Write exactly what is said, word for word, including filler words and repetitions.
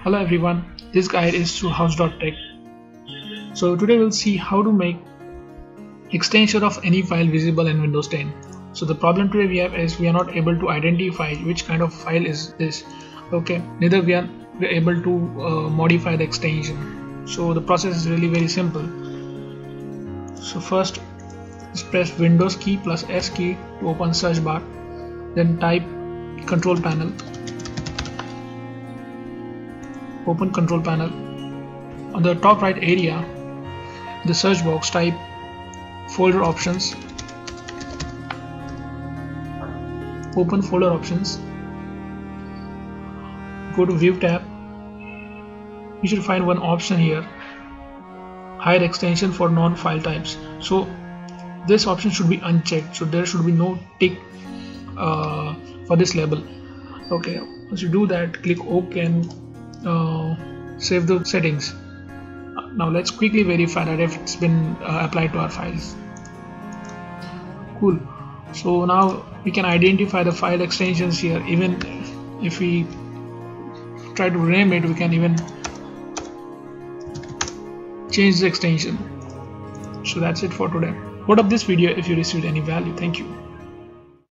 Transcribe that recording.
Hello everyone, this guide is to house dot tech. So today we'll see how to make extension of any file visible in Windows ten. So the problem today we have is we are not able to identify which kind of file is this. Okay, neither we are we are able to uh, modify the extension. So the process is really very simple. So first just press Windows key plus S key to open search bar, then type control panel. Open control panel. On the top right area, the search box, type folder options. Open folder options. Go to view tab. You should find one option here, hide extension for non-file types. So this option should be unchecked, so there should be no tick uh, for this label. Okay, once you do that, click OK and uh, save the settings. Now let's quickly verify that if it's been uh, applied to our files. Cool. So now we can identify the file extensions here. Even if we try to rename it, we can even change the extension. So that's it for today. Vote up this video if you received any value. Thank you.